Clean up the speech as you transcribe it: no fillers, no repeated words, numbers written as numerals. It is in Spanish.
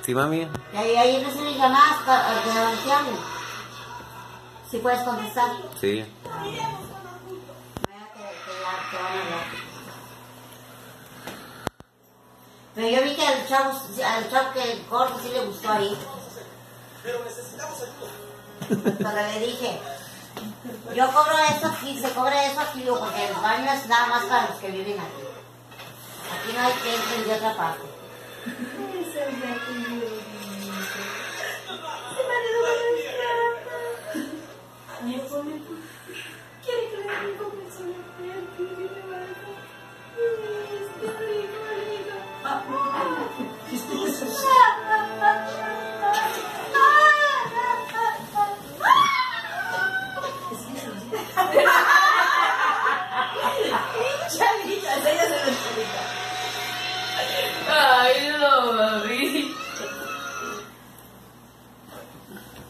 Sí, mami. Y ahí recibí llamadas de Santiago. Si puedes contestar. Sí. Vaya que van a hablar. Pero yo vi que al chavo que el corto sí le gustó ahí. Pero necesitamos ayuda. Cuando le dije, yo cobro esto aquí, se cobra eso aquí, digo, porque el baño es nada más para los que viven aquí. Aquí no hay que entrar de otra parte. Quiere que le diga que se le Chalita, ella se lo chalita. Ay, no, mami.